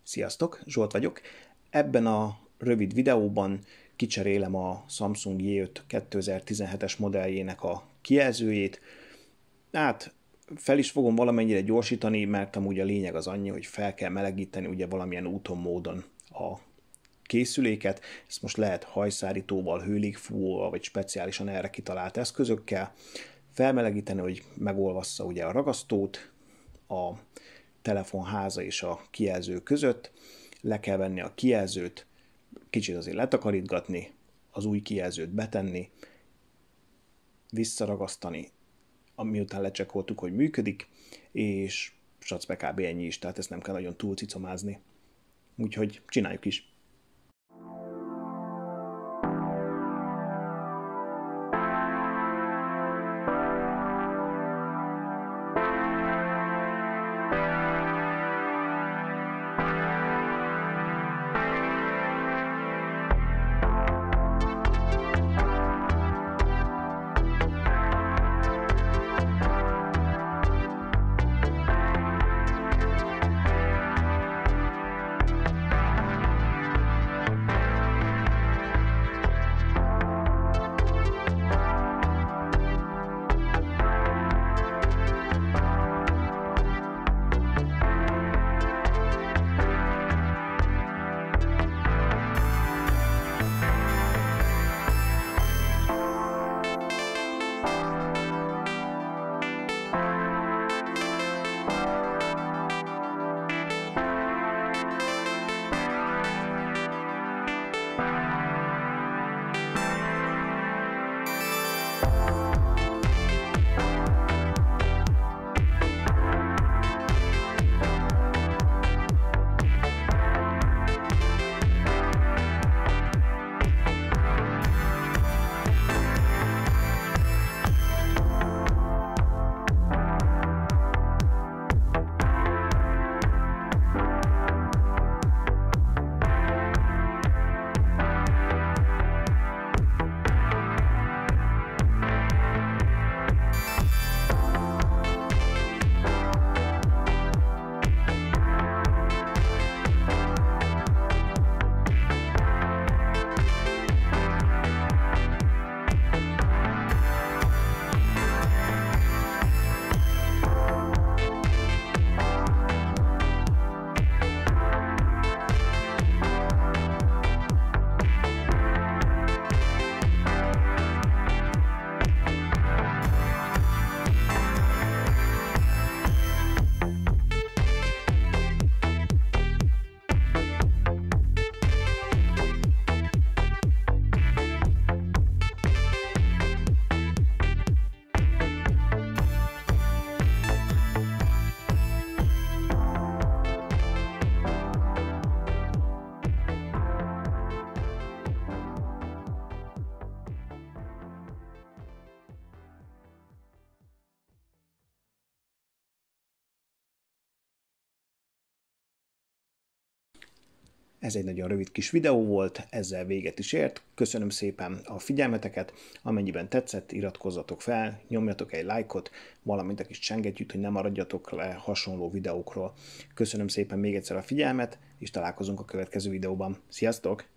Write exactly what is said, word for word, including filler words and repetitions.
Sziasztok, Zsolt vagyok. Ebben a rövid videóban kicserélem a Samsung J öt kétezer-tizenhetes modelljének a kijelzőjét. Hát fel is fogom valamennyire gyorsítani, mert amúgy a lényeg az annyi, hogy fel kell melegíteni ugye valamilyen úton, módon a készüléket. Ezt most lehet hajszárítóval, hőlégfúvóval vagy speciálisan erre kitalált eszközökkel felmelegíteni, hogy megolvassza ugye a ragasztót a telefonháza és a kijelző között. Le kell venni a kijelzőt, kicsit azért letakarítgatni, az új kijelzőt betenni, visszaragasztani, miután lecsekkoltuk, hogy működik, és sacbe kb. Ennyi is, tehát ezt nem kell nagyon túl cicomázni. Úgyhogy csináljuk is! Ez egy nagyon rövid kis videó volt, ezzel véget is ért. Köszönöm szépen a figyelmeteket, amennyiben tetszett, iratkozzatok fel, nyomjatok egy lájkot, valamint a kis csengettyűt, hogy ne maradjatok le hasonló videókról. Köszönöm szépen még egyszer a figyelmet, és találkozunk a következő videóban. Sziasztok!